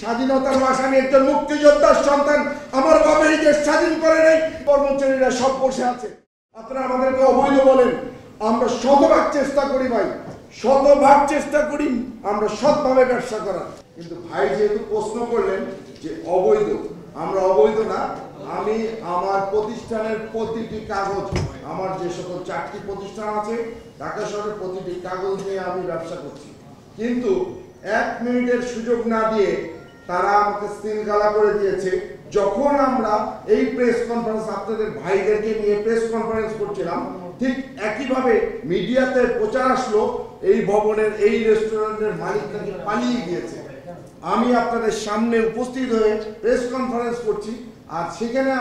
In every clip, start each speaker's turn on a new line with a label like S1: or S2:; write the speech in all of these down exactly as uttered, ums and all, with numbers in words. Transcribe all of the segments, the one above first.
S1: স্বাধীনতার মাস, আমি একজন মুক্তিযোদ্ধার সন্তান। আমার বাবা এই দেশ স্বাধীন করে নাই, কর্মচারীরা সব বসে আছে। আপনারা আমাদেরকে অবৈধ বলেন, আমরা শতভাগ চেষ্টা করি ভাই, শতভাগ চেষ্টা করি আমরা সৎভাবে ব্যবসা করার। কিন্তু ভাই যেহেতু প্রশ্ন করলেন যে অবৈধ, আমরা অবৈধ না। আমি আমার প্রতিষ্ঠানের প্রতিটি কাগজ, আমার যে সকল চারটি প্রতিষ্ঠান আছে ঢাকা শহরের প্রতিটি কাগজ নিয়ে আমি ব্যবসা করছি। কিন্তু এক মিনিটের সুযোগ না দিয়ে তারা আমাকে শৃঙ্খলা করে দিয়েছে। যখন আমরা এই প্রেস কনফারেন্স আপনাদের ভাইদেরকে নিয়ে প্রেস কনফারেন্স করছিলাম, ঠিক একইভাবে মিডিয়াতে প্রচার আসলো এই ভবনের এই রেস্টুরেন্টের মালিক নাকি পালিয়ে গিয়েছে। আমি আপনাদের সামনে উপস্থিত হয়ে প্রেস কনফারেন্স করছি, আর সেখানে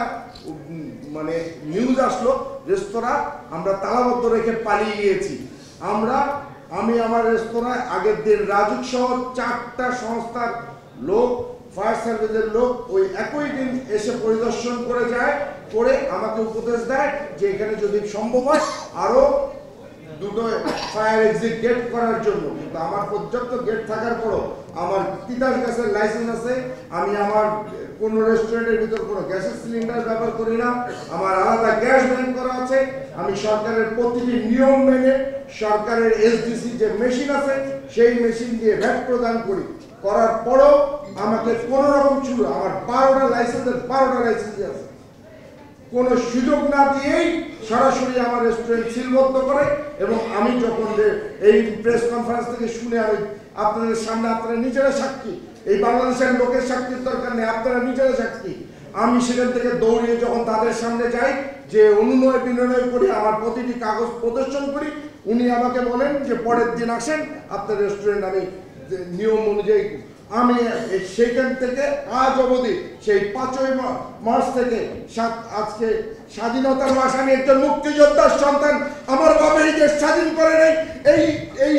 S1: মানে নিউজ আসলো রেস্তোরাঁ আমরা তালাবদ্ধ রেখে পালিয়ে গিয়েছি। আমরা আমি আমার রেস্তোরাঁয় আগের দিন রাজুক সহ চারটা সংস্থার লোক, ফায়ার সার্ভিসের লোক ওই একই দিন এসে পরিদর্শন করে যায়, করে আমাকে উপদেশ দেয় যে এখানে যদি সম্ভব হয় আরো দুটো ফায়ার এক্সিট গেট করার জন্য। কিন্তু আমার পর্যাপ্ত গেট থাকার পরও আমার তিতাস গ্যাসের লাইসেন্স আছে, আমি আমার কোন রেস্টুরেন্টের ভিতর কোনো গ্যাসের সিলিন্ডার ব্যবহার করি না, আমার আলাদা গ্যাস ব্যাংক করা আছে, আমি সরকারের প্রতিটি নিয়ম মেনে সরকারের এসডিসি যে মেশিন আছে সেই মেশিন দিয়ে ভ্যাট প্রদান করি। করার পরও আমাকে কোন রকম ছিল আমার বারোটা লাইসেন্সের বারোটা লাইসেন্স আছে, কোনো সুযোগ না দিয়েই সরাসরি আমার রেস্টুরেন্ট সিলবদ্ধ করে। এবং আমি যখন এই প্রেস কনফারেন্স থেকে শুনে আমি আপনাদের সামনে, আপনারা নিজেরা সাক্ষী, এই বাংলাদেশের লোকের সাক্ষীর দরকার নেই, আপনারা নিজেরা সাক্ষী, আমি সেখান থেকে দৌড়িয়ে যখন তাদের সামনে যাই, যে অনুনয় বিনয় করি, আমার প্রতিটি কাগজ প্রদর্শন করি, উনি আমাকে বলেন যে পরের দিন আসেন, আপনার রেস্টুরেন্ট আমি নিয়ম অনুযায়ী। আমি সেখান থেকে আজ অবধি সেই পাঁচই মার্চ থেকে সাত আজকে স্বাধীনতার মাস, আমি একজন মুক্তিযোদ্ধার সন্তান। আমার বাবা এই দেশ স্বাধীন করে নাই এই এই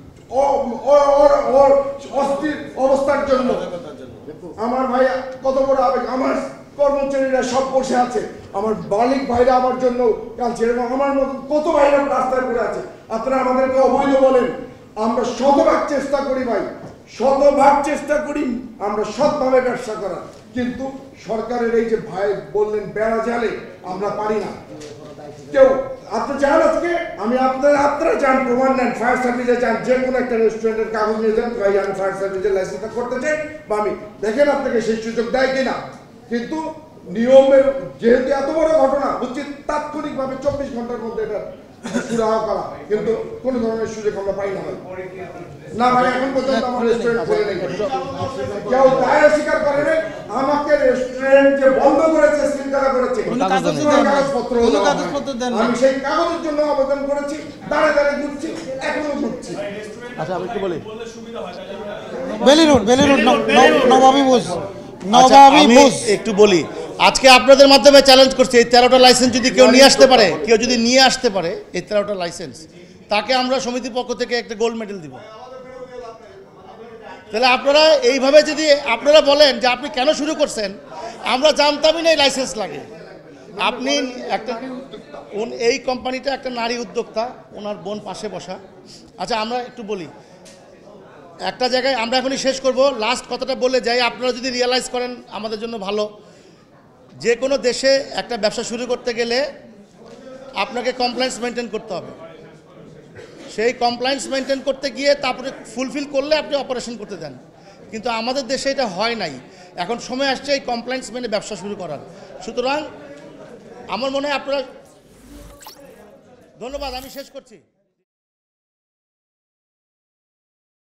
S1: অস্থির অবস্থার জন্য। আমার ভাই কত বড় আবেগ, আমার কর্মচারীরা সব বসে আছে, আমার মালিক ভাইরা আমার জন্য কাঁদছে, এবং আমার মতো কত ভাইরা রাস্তায় পড়ে আছে। আপনারা আমাদেরকে অবৈধ বলেন, আমরা শতভাগ চেষ্টা করি ভাই, শতভাগ চেষ্টা করি আমরা সৎভাবে ব্যবসা করার। কিন্তু সরকারের এই যে ভাই বললেন বেড়া জালে, আমরা পারি না কেউ। আপনি যান আজকে, আমি আপনারা আপনারা যান, প্রমাণ নেন, ফায়ার সার্ভিসে যান, যে কোনো একটা রেস্টুরেন্টের কাগজ নিয়ে যান, ভাই আমি ফায়ার সার্ভিসের লাইসেন্সটা করতে চাই, বা আমি দেখেন আপনাকে সেই সুযোগ দেয় কিনা। কিন্তু নিয়মের যেহেতু এত বড় ঘটনা, উচিত তাৎক্ষণিকভাবে চব্বিশ ঘন্টার মধ্যে এটা সুরাহা করা, কিন্তু কোন ধরনের সুযোগ আমরা পাই না না ভাই। এখন পর্যন্ত আমার রেস্টুরেন্ট খুলে নেই, কেউ দায় স্বীকার করে নেই। আমাকে রেস্টুরেন্ট যে বন্ধ করেছে, শৃঙ্খলা করেছে, কাগজপত্র আমি সেই কাগজের জন্য আবেদন করেছি, দাঁড়ে দাঁড়িয়ে ঘুরছি, এখনো ঘুরছি।
S2: আচ্ছা আমি একটু বলি, বেলি রোড বেলি রোড নবাবী বোস নবাবী বোস একটু বলি, আজকে আপনাদের মাধ্যমে চ্যালেঞ্জ করছি, এই তেরোটা লাইসেন্স যদি কেউ নিয়ে আসতে পারে, কেউ যদি নিয়ে আসতে পারে এই তেরোটা লাইসেন্স, তাকে আমরা সমিতির পক্ষ থেকে একটা গোল্ড মেডেল দিব। তাহলে আপনারা এইভাবে যদি আপনারা বলেন যে আপনি কেন শুরু করছেন, আমরা জানতামই না এই লাইসেন্স লাগে। আপনি একটা এই কোম্পানিটা একটা নারী উদ্যোক্তা, ওনার বোন পাশে বসা। আচ্ছা আমরা একটু বলি, একটা জায়গায় আমরা এখনই শেষ করব, লাস্ট কথাটা বলে যাই, আপনারা যদি রিয়েলাইজ করেন আমাদের জন্য ভালো। যে কোনো দেশে একটা ব্যবসা শুরু করতে গেলে আপনাকে কমপ্লায়েন্স মেনটেন করতে হবে, সেই কমপ্লায়েন্স মেনটেন করতে গিয়ে তারপরে ফুলফিল করলে আপনি অপারেশন করতে দেন। কিন্তু আমাদের দেশে এটা হয় নাই। এখন সময় আসছে এই কমপ্লায়েন্স মেনে ব্যবসা শুরু করার। সুতরাং আমার মনে হয় আপনারা, ধন্যবাদ, আমি শেষ করছি।